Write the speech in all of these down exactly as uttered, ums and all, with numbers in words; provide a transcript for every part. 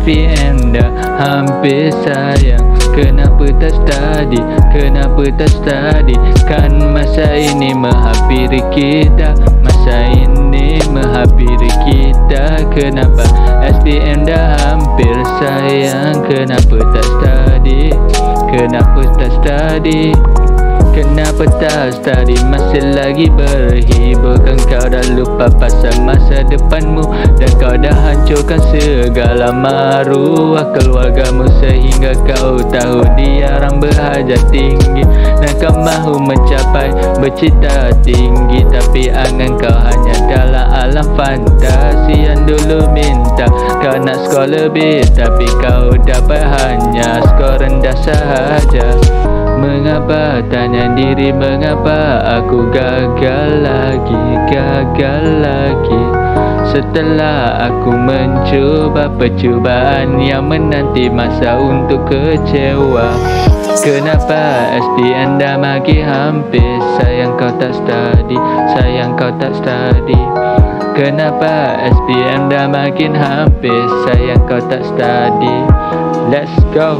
P M dah hampir sayang, kenapa tak study, kenapa tak study? Kan masa ini menghampiri kita, masa ini menghampiri kita. Kenapa S P M dah hampir sayang, kenapa tak study, kenapa tak study? Kenapa tak study, masih lagi berhiburkan? Kau dah lupa pasal masa depanmu, dan kau dah hancurkan segala maruah keluargamu, sehingga kau tahu dilarang berhajat tinggi, dan kau mahu mencapai bercita tinggi. Tapi angan kau hanya dalam alam fantasi yang dulu minta kau nak skor lebih, tapi kau dapat hanya skor rendah sahaja. Mengapa, tanya diri, mengapa aku gagal lagi, gagal lagi? Setelah aku mencuba percubaan yang menanti masa untuk kecewa. Kenapa S P M dah makin hampir sayang, kau tak study, sayang kau tak study? Kenapa S P M dah makin hampir sayang, kau tak study? Let's go.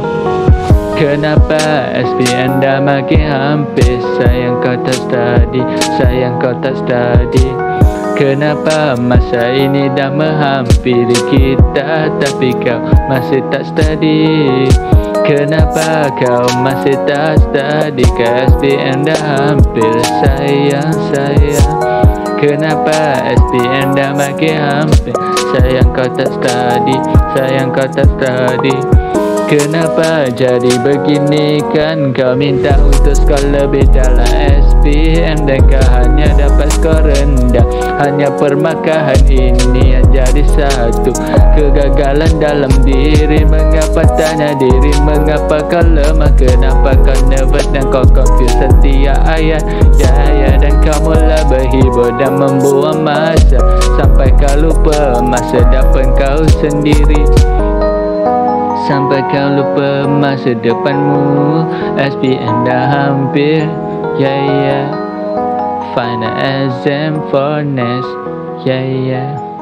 Kenapa S P M dah makin hampir sayang, kau tak study, sayang kau tak study? Kenapa masa ini dah menghampiri kita, tapi kau masih tak study? Kenapa kau masih tak study? Ke S P M dah hampir sayang, sayang. Kenapa S P M dah makin hampir sayang, kau tak study, sayang kau tak study? Kenapa jadi begini? Kan kau minta untuk skor lebih dalam S P M, dan kau hanya dapat skor rendah. Hanya permakahan ini yang jadi satu kegagalan dalam diri. Mengapa, tanya diri, mengapa kau lemah? Kenapa kau nervous dan kau confuse setiap ayat ya ya, dan kau mula berhibur dan membuang masa sampai kau lupa masa depan kau sendiri. Sampai kau lupa masa depanmu. S P M dah hampir, ya yeah, ya yeah. Final exam for next, ya yeah, ya yeah.